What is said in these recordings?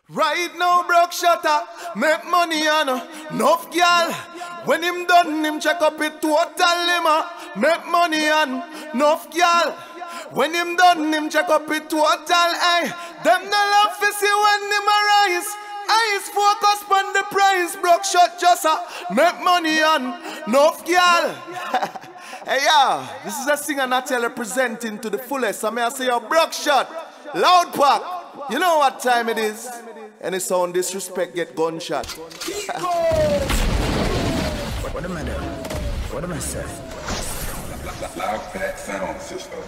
Right now, broke shutter, make money on enough girl. When him done, him check up it total lima. Make money on enough girl. When him done, him check up it total. Ay, them no love to see when him arise. Eyes focus on the price. Broke shot just make money on enough girl. Hey yeah, this is a singer Natalie presenting to the fullest. I may I say a broke shot, loud pack. You know what time it is. Any sound disrespect get gunshot. What am I doing? What am I saying? Loud fat sound system.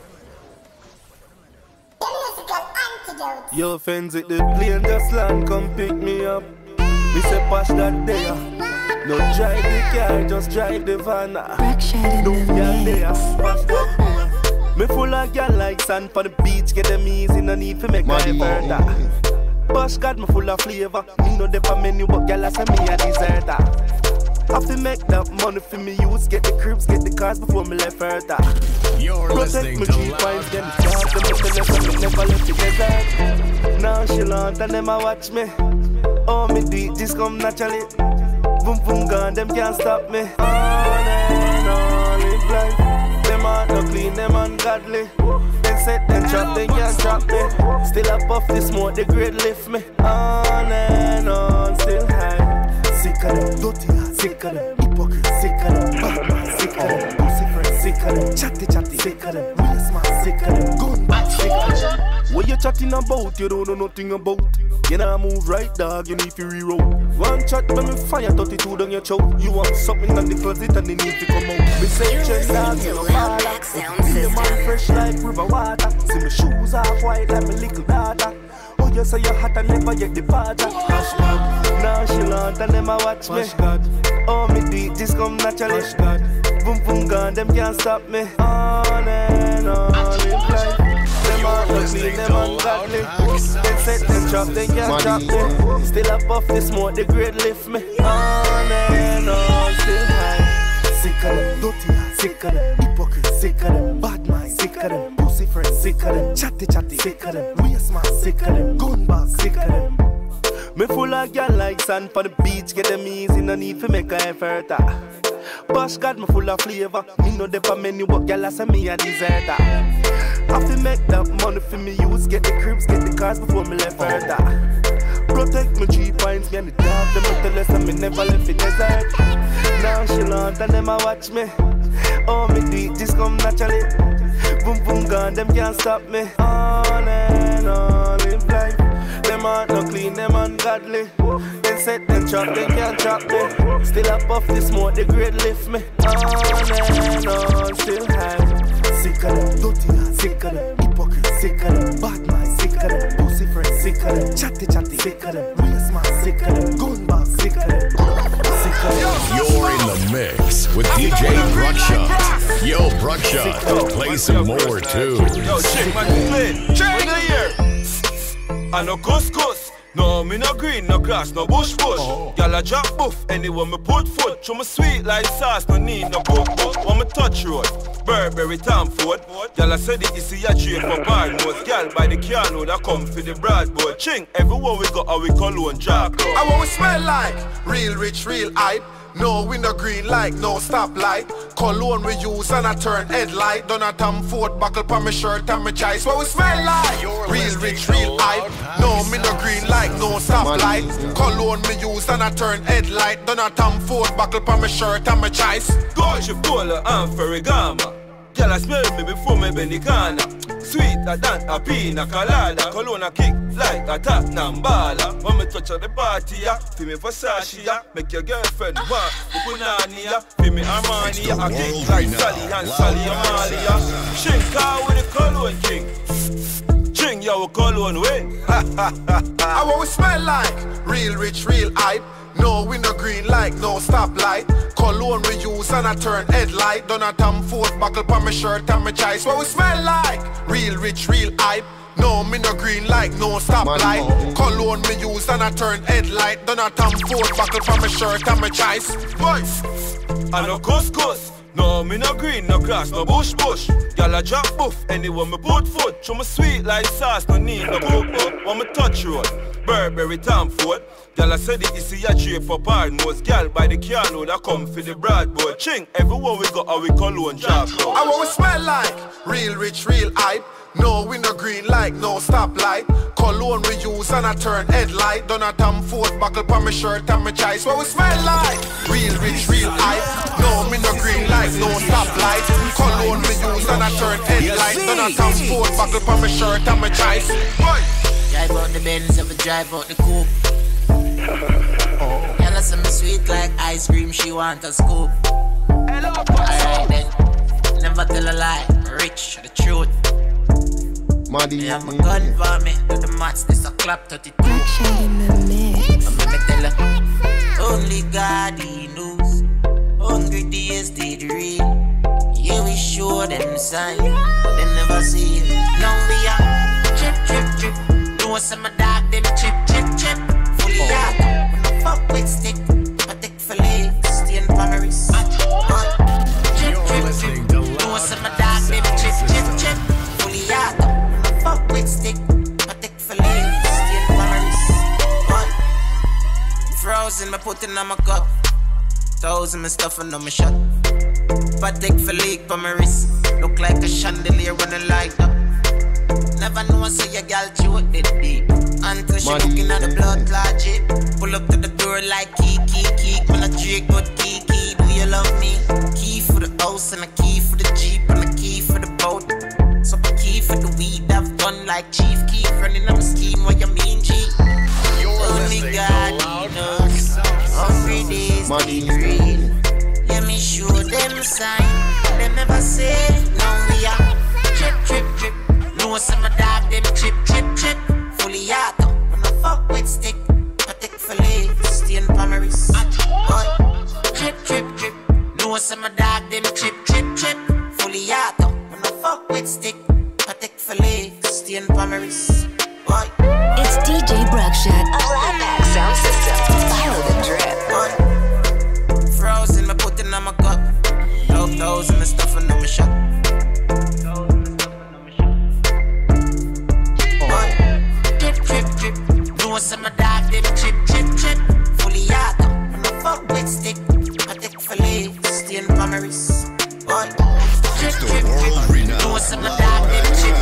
Yo, friends at the plane just land, come pick me up. We say pass that there. No drive the car, just drive the van. No girl there, pass that. Me full of girl like sand for the beach, get them easy, no need to make my further. Bush got me full of flavor. Me know the menu, but girl I say me a deserter. I fi make that money for me use, get the cribs, get the cars before me left further. You're listening to Loud Pack. Them start to make me never left the desert. Now she want and them a watch me. Oh me do it, just come naturally. Boom boom gone, them can't stop me. On and on, live life. Them are no clean, them ungodly. Then set them trap, they can't trap me. Still up off the smoke, the grade lift me. On and on, still high. Sick of them, dirty ass, sick of them, hypocrite, sick of them, bad man, sick of them, pussy friend, sick of them, chatty, sick of them, waste man, sick of them, gun back, sick of them. What you chatting about, you don't know nothing about. You know move right, dog, you need to reroll. One chat when me fire 32 down your choke. You want something on the closet and they need to come out. Me say check dog, you know Loud Pack sound system. Man fresh like river water. See me shoes off white like my little daughter. Oh you say you hot and never yet departure. Now she want and them a watch me. Oh me do it, just come naturally. Boom boom gone, them can't stop me. On and on, live life. Them are ugly, them ungodly. They set them trap, they can't trap me. Still up off the smoke, the grade lift me. On and on, still high. Sick of them, dirty ass, sick of them, hypocrite, sick of them, bad mind, sick of them, pussy friend, sick of them, chatty, sick of them, waste man, sick of them, gun bag, sick of them. Me full of girl like sand for the beach, get them easy, no need to make a effort. Bush got me full of flavor. Me know the menu, but girl I say me a deserter. I fi make that money for me use, get the cribs, get the cars before me left further. Protect my 3 points, me and the dog, them tell us and me never left the desert. Now she want and them a watch me. Oh me do it, just come naturally. Boom boom gone, them can't stop me. On and on, live life. Them are no clean, them ungodly. Then set them trap, they can't trap me. Still up off the smoke, the grade lift me. On and on, still high. Sick of them, dirty ass, sick of them, hypocrite, sick of them, bad man, sick of them, pussy friend, sick of them, chatty, sick of them, waste man, sick of them, gun bag, sick of them, sick of them. You're in the mix with DJ Bruckshot. Yo, Bruckshot, play some more too. Yo, check my play. Check the year. I no couscous. No, me no green, no grass, no bush. Y'all a drop buff, anywhere me put foot. Show me sweet like sauce, no need no book. Want me touch road, Burberry, Tom Ford. Y'all a say the easy a trade for bar notes. Y'all by the car load, I come for the broadboard. Ching, everywhere we go, we cologne drop. I want we smell like real rich, real hype. No window green light, no stoplight. Cologne we use and I turn headlight. Done a Tom Ford buckle pa my shirt and my choice. What we smell like? Real rich, real hype. No window green light, no stoplight. Cologne we use and I turn headlight. Done a Tom Ford buckle pa my shirt and my choice. Gucci, Polo and Ferragamo. Y'all a smell me before me bend the corner. Sweeter than a pina colada. Cologne a kick like a Tottenham baller. When me touch at the party, feel me Versace, make your girlfriend want the punani, feel me Armani, I kick like Sally and Sally Amalia. Shink out with the Cologne king. Ching yo Cologne way. I want we smell like real rich, real hype. No window green light, no stoplight. Cologne we use and I turn headlight. Done a Tom Ford buckle pa my shirt and my choice. What we smell like? Real rich, real hype. No me no green light, no stoplight. Cologne me use and I turn headlight. Done a Tom Ford buckle pa my shirt and my choice. Boys, I no couscous. No, me no green, no grass, no bush. Girl a drop buff, anywhere me put foot. Show me sweet like sauce, no need no cook. When me touch road, Burberry Tom Ford. Girl a said it, you see a drape for hard nose. Girl by the carload, I come for the broadboard. Ching, everywhere we go, how we cologne drop. I what we smell like, real rich, real hype. No, we no green light, no stoplight. Cologne we use and I turn headlight. Done a Tom Ford buckle pa my shirt and my choice. What we smell like? Real rich, real hype. No, me no green light, no stoplight. Cologne we use and I turn headlight. Done a Tom Ford buckle pa my shirt and my choice. Drive out the Benz, ever drive out the coupe. Girl a say me sweet like ice cream, she want a scoop. Alright then, never tell a lie, rich, the truth. Me have my gun for me, do the maths, this a clap 32. I'ma tell her, only God he knows. Hungry days did real. Yeah, we show them sign, but they never see it. Now we are trip. Know some of that, them chip. Fully out, when the fuck with stick, I take for legs, stay in Paris. Trip. Know some of that, them chip. Fully out. Fuck with stick, I take for legs, stay in Paris. Frozen, me putting on my cup. Thousand me stuffing on my shot. I take for legs for my wrist. Look like a chandelier when I light up. Never know so your girl choke it deep. Until she looking at the blood clot jeep. Pull up to the door like key. When I drink good key. Do you love me? Key for the house and a key for the Jeep and a key for the boat. So a key for the weed I've done like Chief Keef. Running up a scheme, what you mean, G? Only God knows. Hungry days be real. Yeah, me show them sign. They never say, no, we are trip. Know some of that, them chip. Fully auto, when I fuck with stick. I take for legs, stay in Paris. Trip. Know some of that, them chip. Fully auto, when I fuck with stick. I take for legs, stay in Paris. It's DJ Bruckshot, a Latin sound system. Follow the drip. Frozen, me putting on my cup. Those and the stuff in my shop. Trip. Know some of that, them chip. Fully auto, when I fuck with stick. I take for legs, stay in Paris. Trip. Know some of that, them chip.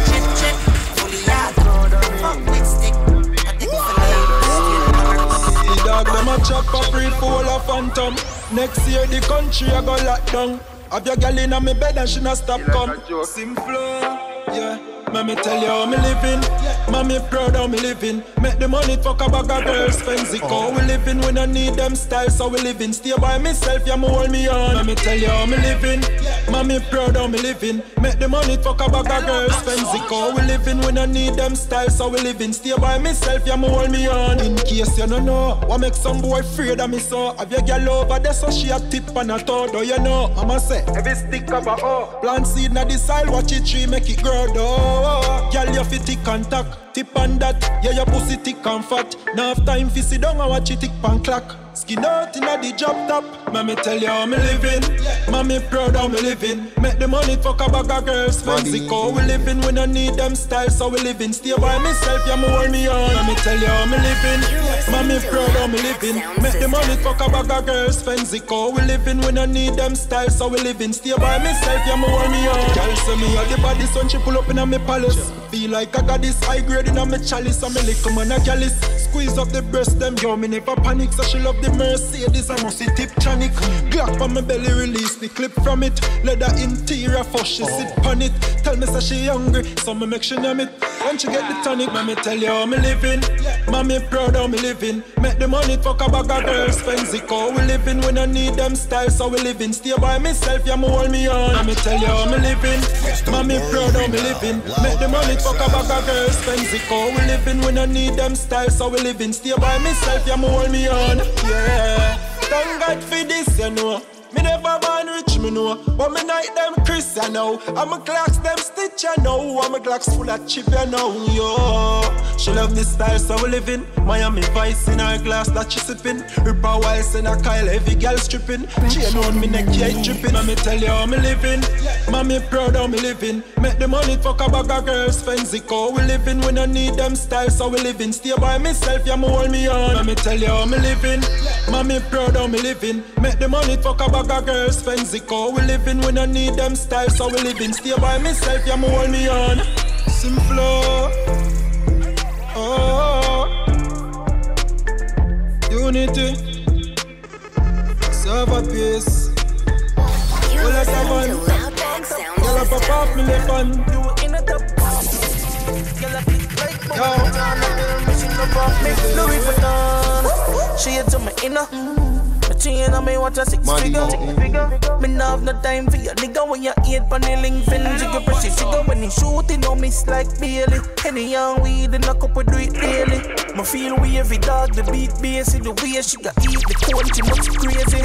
Fully auto, fuck with stick. I take for legs, stay in Paris. The dog them a chop a free full of phantom. Next year the country a go lock down. Have your girl in me bed and she not stop come. Simple, yeah. Mommy tell you how me living, mommy proud how me living. Make the money fuck a bag of girls, fancy how we living. We don't need them styles, so we living. Stay by myself, yeah, me hold me on. Mommy tell you how me living, mommy proud how me living. Make the money fuck a bag of girls, fancy how we living. We don't need them styles, so we living. Stay by myself, yeah, me hold me on. In case you don't know, what make some boy afraid of me so? Have your girl over there so she a tip and a toe, do you know? I'ma say, every stick of a plant seed na the soil, watch it tree, make it grow though. Girl, you fit tick and tack, tip on that. Yeah, your pussy thick and fat. Now have time fi sit down and watch it tick and clack. Skin out inna the drop top. Mommy tell you how me living, mommy proud how me living. Make the money fuck a bag of girls, fancy how we living. We don't need them styles, so we living. Stay by myself, yeah, me hold me on. Mommy tell you how me living, mommy proud how me living. Make the money fuck a bag of girls, fancy how we living. We don't need them styles, so we living. Stay by myself, yeah, me hold me on. Girl say me a the body, son she pull up inna me palace. Feel like I got this high grade inna me chalice. I'm a little man a callous. Squeeze up the breast, them yo, me never panic. So she love the Mercedes, I must see tip tronic. Glock on my belly, release the clip from it. Leather interior, for she sit on it. Tell me say she hungry, so me make she name it. When she get the tonic, mommy tell you how me living, mommy proud how me living. Make the money fuck a bag of girls, fancy how we living. We don't need them styles, so we living. Stay by myself, yeah, me hold me on. Mommy tell you how me living, mommy proud how me living. Make the money fuck a bag of girls, fancy how we living. We don't need them styles, so we living. Stay by myself, yeah, me hold me on. Yeah, thank God for this, you know. Me never born rich, me know. But me night them Chris, you know. I'm a Glocks them stitch, you know. I'm a Glocks full of chip, you know, yo. She love the style, so we living. Miami Vice in her glass that she sipping. Ripper Wiles in her Kyle, heavy girl stripping. Chain on me neck, yeah, dripping. Mommy tell you how me living. Mommy proud how me living. Make the money fuck a bag of girls, fancy call. We living, we don't need them styles, so we living. Stay by myself, yeah, me hold me on. Mommy tell you how me living. Mommy proud how me living. Make the money fuck a bag of girls, fancy call. We living, we don't need them styles, so we living. Stay by myself, yeah, me hold me on. Simple. Oh, unity, serve a peace. You're listening to Loudback Sound Girl, System. pop off me the fun. You in a top. Louis Vuitton. She into my inner. Chain on me watch a six figure. Me nah have no time for your nigga when you eat pan the link fin. Jigga press it trigger when he shooting on miss like Bailey. Henny young weed in a cup we do it daily. Me feel wavy dog the beat bass in the way she got eat the cold she much crazy.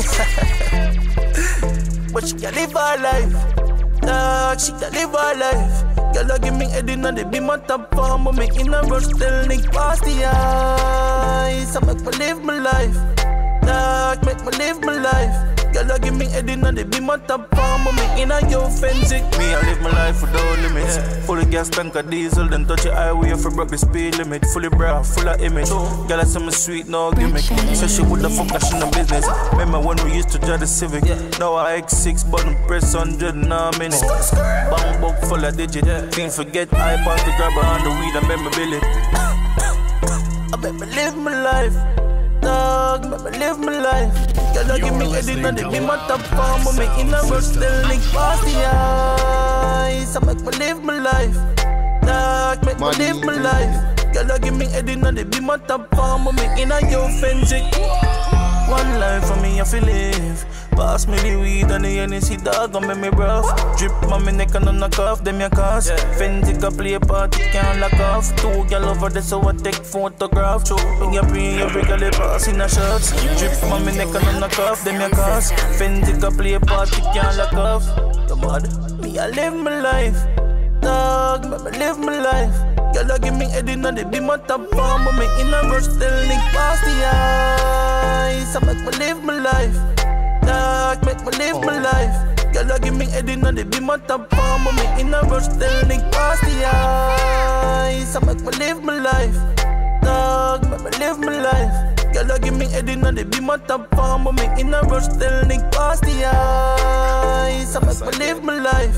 But she can live her life. Dog she can live her life. Girl give me head in and they be my top farm. But me in a rush tell Nick pass the ice. I make me live my life. Dog, make me live my life. Girl, give me head in and they be my top farm. But me in a yo fancy. Me, I live my life without limits. Fully gas tank of diesel, then touch the highway for broke the speed limit. Fully bra, full of image. Girl, I say me sweet, no gimmick. So she would the fuck that she no business. Remember when we used to drive the Civic? Now I X6 button press 100 in a minute. Bang book full of digit. Can't forget I pass the grabber on the weed and make me bill it. I bet me live my life. Dog, make me live my life. Girl, give me head in and they be my top farm. But me in a rush till Nick pass the ice. I make me live my life. Dog, make me live my life. Girl, give me head in and they be my top farm. But me in a yo fancy. One life for me, I feel live. Pass me the weed and the Hennessy dog and make me rough. Drip on me neck and on the cuff, them your cars. Fenty can play party, can't lock off. Two girl over there, so I take photograph. When you bring every girl, they pass in the shots. Drip on me neck and on the cuff, them your cars. Fenty can play party, can't lock off. You mad? Me, I live my life. Dog, make me live my life. Girl, give me head in and they be my top farm. But me in a rush till Nick pass the ice. I make me live my life. Dog, make me live my life. Girl, give me head in and they be my top farm. But me in a rush till Nick pass the ice. I make me live my life. Dog, make me live my life. Girl, give me head in and they be my top farm. But me in a rush till Nick pass the ice. I make me live my life.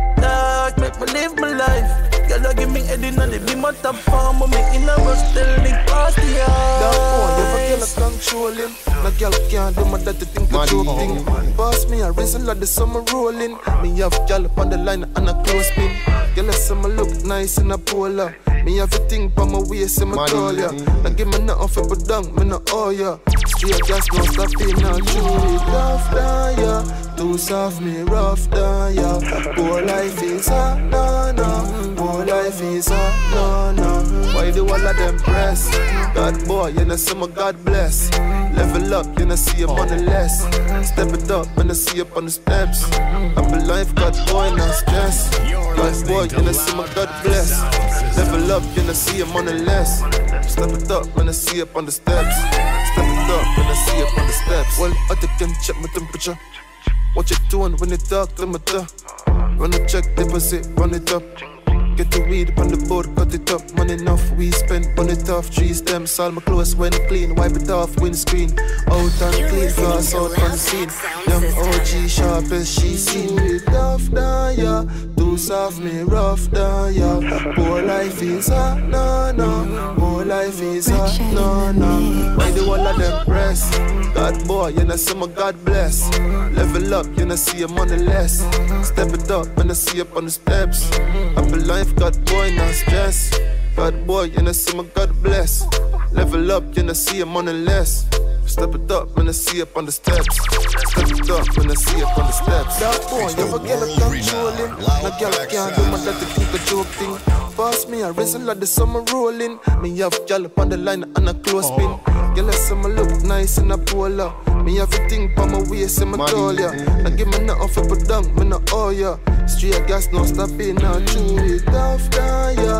Dog, make me live my life. Girl, give me head in and they be my top farm. But me in a rush till Nick pass the ice. That boy, never girl control him. No girl can't do my dirty thing to joke thing. Boss me a reason like the summer rolling. Me have girl up on the line and a close spin. Girl, I say me look nice in a polo. Me have a thing pa my waist in my tall, yeah. Now give me nothing for put down, me no oh yeah. Straight gas, no stopping, now chew it off down, yeah. Too soft, me rough down, yeah. Poor life is hard, no, no. Poor life is hard, no, no. Why do all of them press? God boy, you know see my God bless. Level up, you know see your money less. Step it up, when I see up on the steps. Happy life, God boy, no stress. God boy, you know see my God bless. Level up, you know see your money less. Step it up, when I see up on the steps. Step it up, when I see up on the steps. Well, I can check my temperature. What you doing when you talk to me? Run a check, deposit, run it up. Get the weed on the board, cut it up. Money enough, we spend on it off. Tree stems, all my clothes when clean. Wipe it off, windscreen. Out and clean, glass out on the scene. Young OG, sharp as she seen. It off down, yeah. Too soft, me rough down, yeah. Poor life is hard, no, no. Poor life is hard, no, no. Why do all of them press? God boy, you know see my God bless. Level up, you know see your money less. Step it up, when I see up on the steps. Happy life, God boy, no stress. God boy, you know see my God bless. Level up, you know see your money less. Step it up when I see up on the steps. Step it up when I see up on the steps. That boy, never get a control him. No girl can't do my dirty thing, a joke thing. Pass me a reason like the summer rolling. Me have girl up on the line and a close spin. Girl, I say me look nice in a polo. Me have a thing pa my waist in my tall, yeah. Now give me nothing for put down, me no oh yeah. Straight gas, no stopping, now chew it off down, yeah.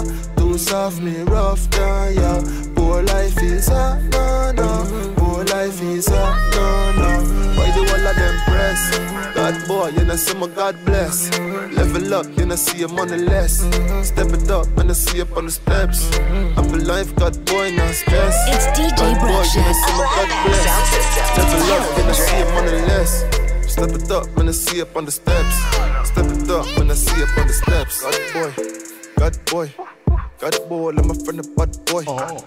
too soft, me rough down, yeah. Poor life is a no. Poor life is a no. Why the wall of them press? God boy, you know see my God bless. Level up, you know see your money less. Step it up, when I see up on the steps. I'm alive, God boy, no stress. It's DJ Bruxshot. Level up, when I see your money less. Step it up, when I see up on the steps. Step it up, when I see up on the steps. God boy, God boy, let my friend a bad boy.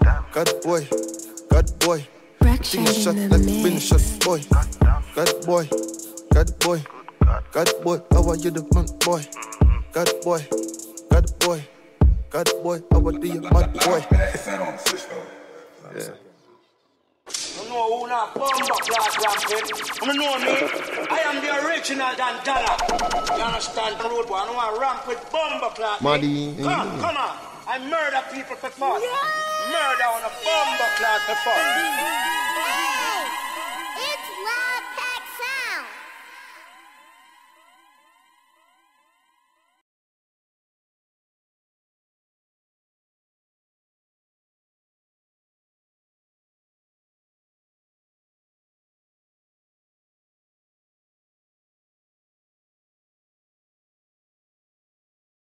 God boy. Take a shot like a finish shot, boy. God boy, how are you the man, boy? God boy, how are you, mad boy? Yeah. You know who not bomba class ramping? You know me? I am the original Dan Dalla. You understand the road boy? I know I ramp with bomba class. Come on. I murder people for fun. Murder on a bomba class for fun.